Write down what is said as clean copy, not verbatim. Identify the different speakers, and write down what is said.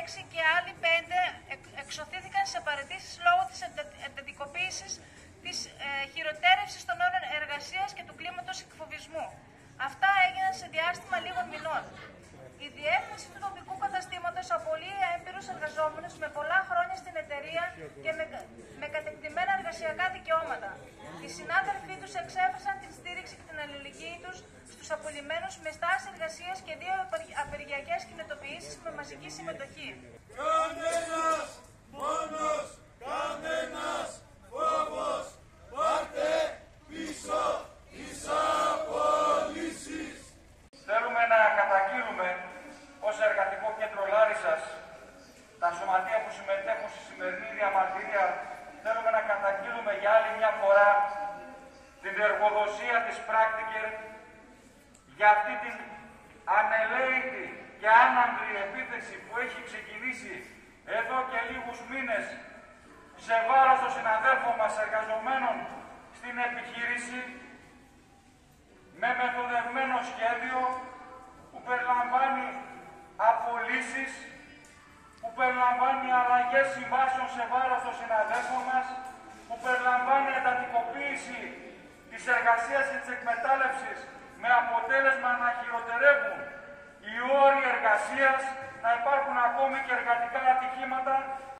Speaker 1: 6 και άλλοι 5 εξωθήθηκαν σε παραιτήσεις λόγω της εντατικοποίησης της χειροτέρευσης των όρων εργασίας και του κλίματος εκφοβισμού. Αυτά έγιναν σε διάστημα λίγων μηνών. Η διεύθυνση του τοπικού καταστήματος απολύει έμπειρους εργαζόμενους με πολλά χρόνια στην εταιρεία και με κατεκτημένα εργασιακά δικαιώματα. Οι συνάδελφοί τους εξέφρασαν την στήριξη και την αλληλεγγύη τους στους απολυμμένους με στάση εργασίας και 2 απεργιακές κινητοποιήσεις με μαζική συμμετοχή.
Speaker 2: Κανένας μόνος, κανένας φόβος, πάρτε πίσω τις απολύσεις.
Speaker 3: Θέλουμε να καταγγείλουμε ως Εργατικό Κέντρο Λάρισσας, τα σωματεία που συμμετέχουν στη σημερινή διαμαρτυρία, θέλουμε να καταγγείλουμε για άλλη μια φορά την εργοδοσία της Practiker για αυτή την ανελαίητη και άναμπρη επίθεση που έχει ξεκινήσει εδώ και λίγους μήνες σε βάρος των συναδέλφων μας εργαζομένων στην επιχείρηση, με μεθοδευμένο σχέδιο που περιλαμβάνει απολύσεις, που περιλαμβάνει αλλαγές συμβάσεων σε βάρος των συναδέλφων μας, που περιλαμβάνει εντατικοποίηση της εργασίας και της εκμετάλλευσης με αποτέλεσμα να χειροτερεύουν